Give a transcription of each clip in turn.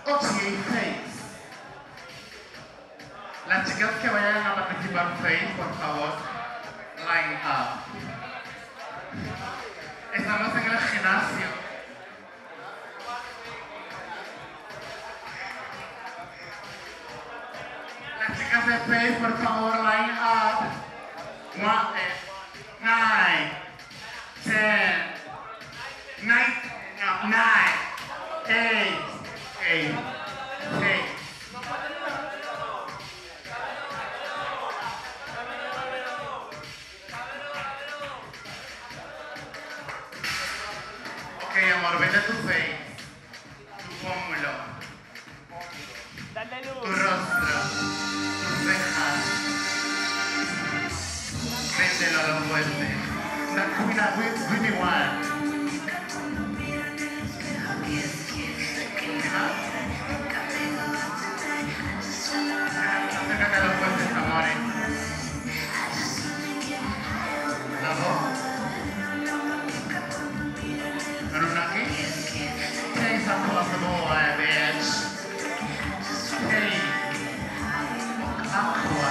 OTA Face. Las chicas que vayan a participar Face, por favor, line up. Estamos en el gimnasio. Las chicas de Face, por favor, line up. 9, 10, 9, 8, 6. Ok, amor, vete tu face, tu pómulo, tu rostro, tus cejas. Véndelo a los fuertes. Mira, give me one. Acércate a los fuertes, amores. Las dos. Pero una aquí. Taste across the board, bitch. Hey. Aqua.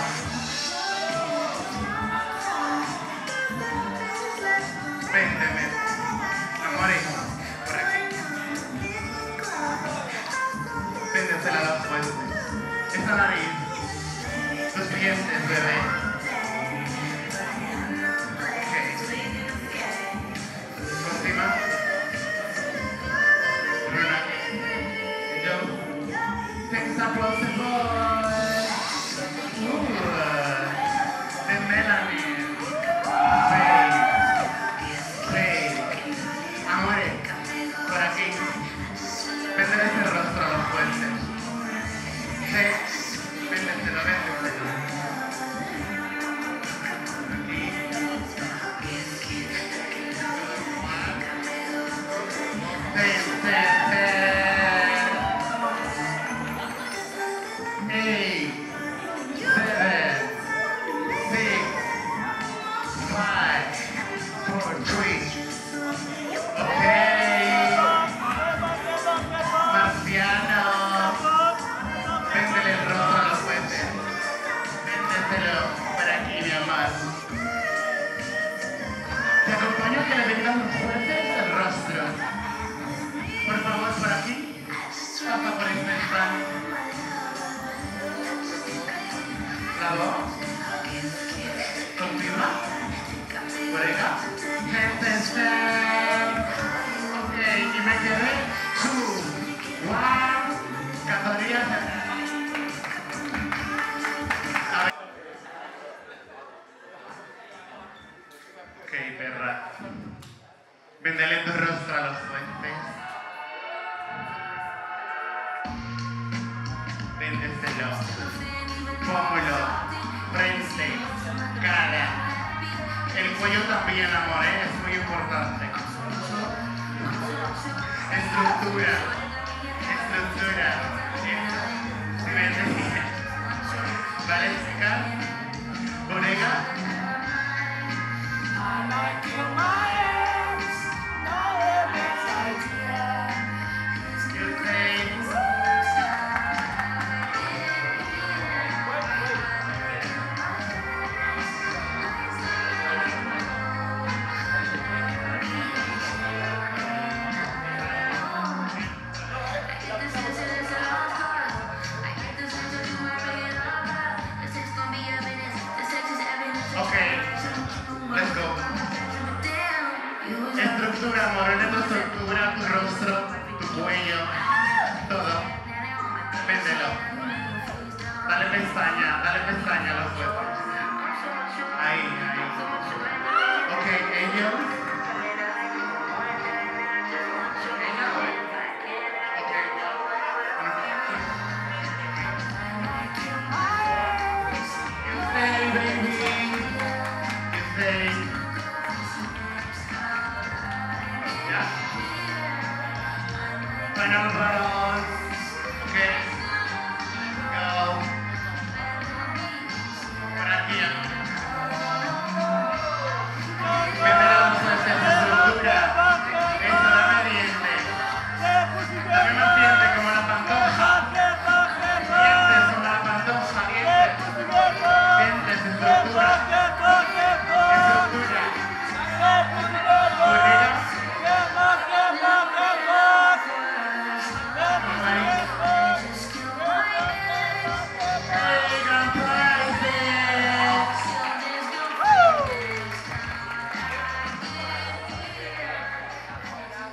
Véndeme. Amores, por aquí. Véndesela a los fuertes. Esa nariz. Tus dientes, bebé. Ok. Última. Una. Yo. Things are possible. De Melanie. Faye. Amores. Por aquí. Véndele ese rostro a los fuertes. Sí. Véndeselo, véndeselo. Aquí. Ten. 8, 7, 6, 5, 4, 3. Ok. Marciano. Véndele el rostro a los fuertes. Véndeselo por aquí, mi amor. Te acompaño a que le vendan los fuertes el rostro. Por favor, por aquí. Pasa por este stand. La voz. Continúa. Por acá. Ok, y me quedé 2, 1. Categorías. Ok, perra. Véndele tu rostro a los fuertes. Véndeselo. Pómulo, frente, cara. El cuello también, amor, es muy importante. Estructura. ¿Se vende? ¿Vale, chica? ¿Bodega? Estructura, amor, de tu estructura, tu rostro, tu cuello, todo. Véndelo. Dale pestaña a los huevos. Ahí. Ok, ellos. Final battle.